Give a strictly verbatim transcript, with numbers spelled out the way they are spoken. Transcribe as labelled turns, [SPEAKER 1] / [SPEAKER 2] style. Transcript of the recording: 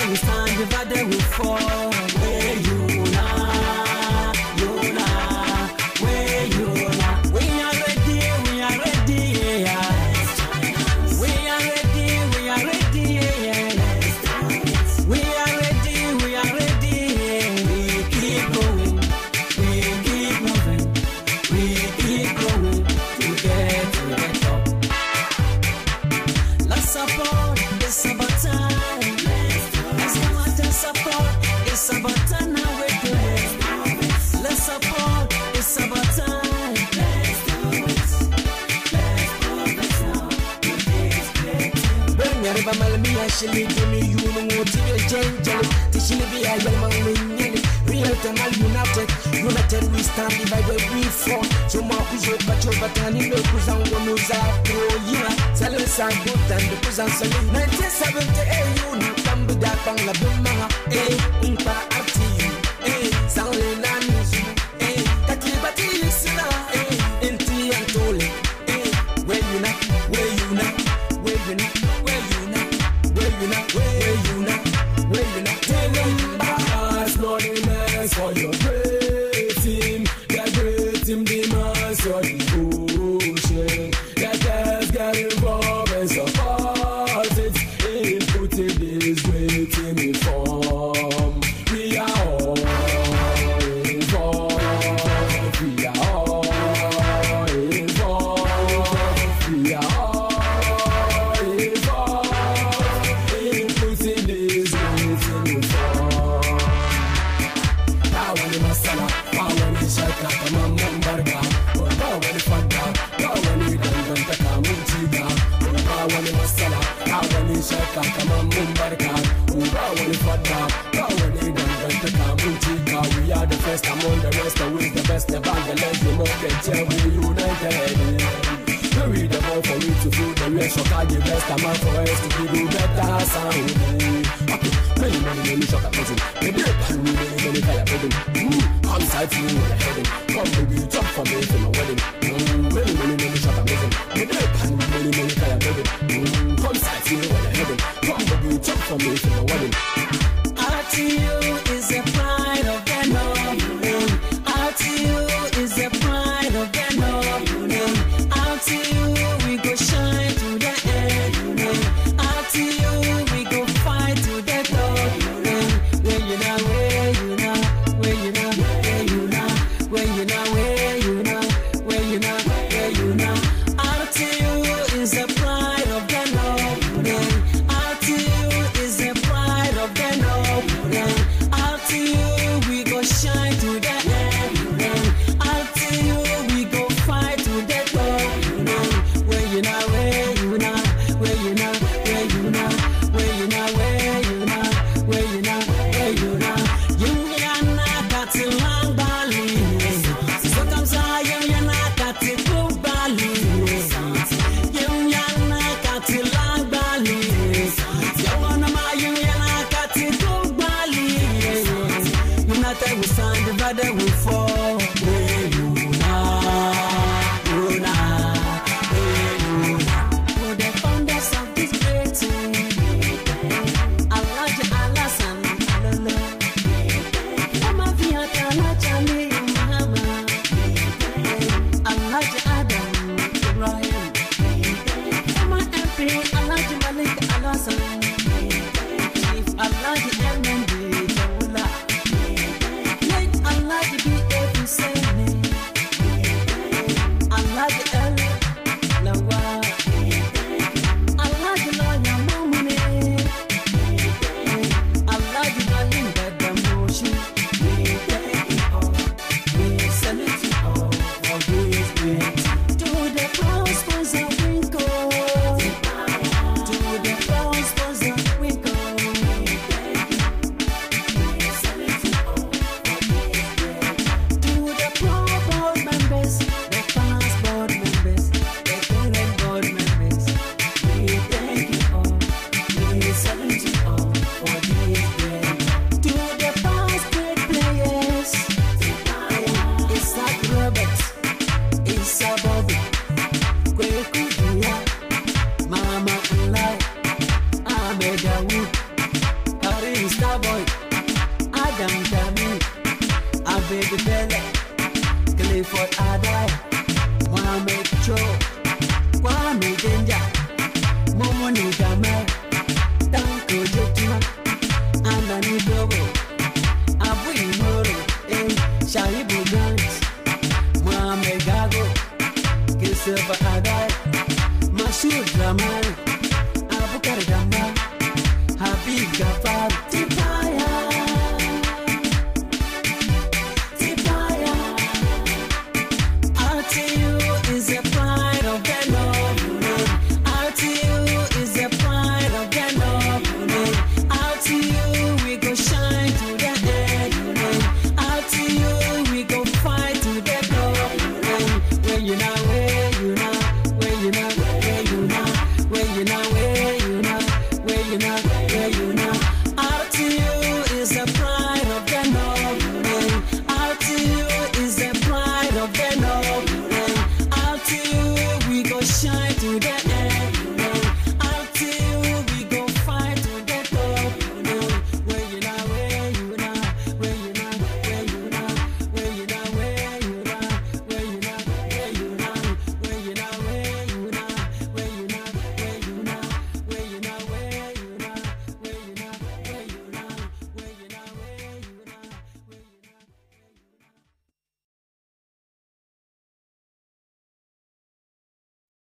[SPEAKER 1] Together we stand, divided we fall. Where you now, you now, where you now. We are ready, we are ready, yeah. We are ready, we are ready, yeah. We are ready, we are ready, yeah. We keep going, we keep moving, we keep going to get to the top. Let's support, it's about time. Let's come out and support, it's about time now we do it. Let's support, it's about time. Let's do it, let's do it now. Bring your river, Malami, I shall lead me. You know what you change. This will be a young man. Real time, united, united we stand, divided we fall. So Marcus, but your batani, no Kuzan, one who's out through you. Tell us I'm good and the Kuzan. nineteen seventy-eight, you know, come with that bang la bumma, eh, Impa Arti, eh, Sanlenanis, eh, Katibati, Sina, eh, Inti and Tole, eh, where you not, where you not, where you not, where you not, where you not, where you not, where you not, tell them that's not the for your great team, that great team demands your devotion. That has got involved and support it. Input it is great team in form. We are all involved. We are all involved. We are all involved. Input it is great team in form. Power in masala, power in shaka, kama mambarga. Power in fanda, power in ganda, kama mutiga. Power in masala, power in shaka, kama mambarga. Power in fanda, power in ganda, kama mutiga. We are the first among the rest, and we the best. Never the less, the more get we united. We the more for me to feel the rest. So I give best amount for us to do better sound. Many, many, many shot at prison. Maybe many, many, many fire building. Come side to me with a heading. Come baby, jump for me for my wedding. Mm, many, many, many shot at prison. Maybe many, many fire building. Mm, come side to me with a heading. Come baby, jump for me for my wedding. R T U is a pride of the North. R T U is a pride of the North. R T U we go shine to the end. R T U we go fight to the top. Where you now, where you now, where you now, where you now, where you now, where you now, where you now, where you now. R T U is the pride of the North. R T U is the pride of the North. R T U China, yeah, you